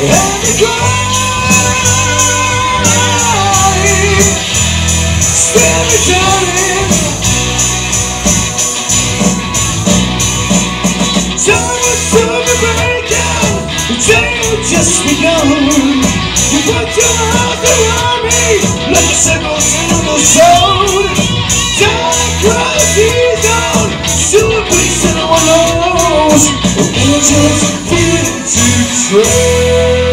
and crying, stand me down in. Time was to be breaking, the day had just begun. You put your arms around me like a circle in the soul. Time cross these on to a place that no one knows. And just feel to trade.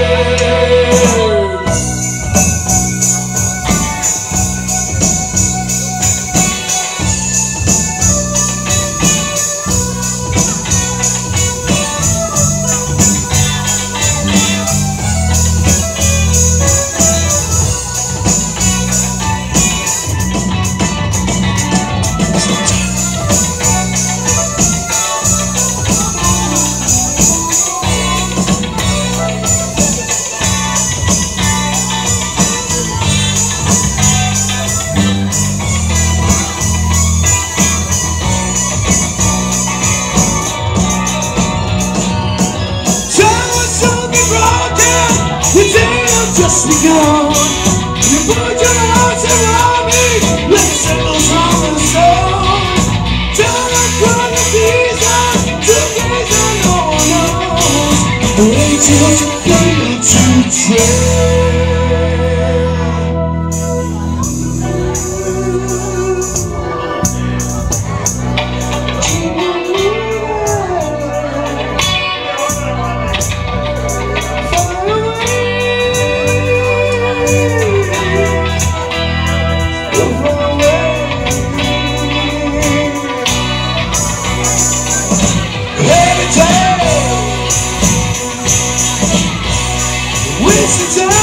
Just begun. You put your arms around me like circles round the sun. Down across the season, together no one knows. Way just feel to trade. Waste the time.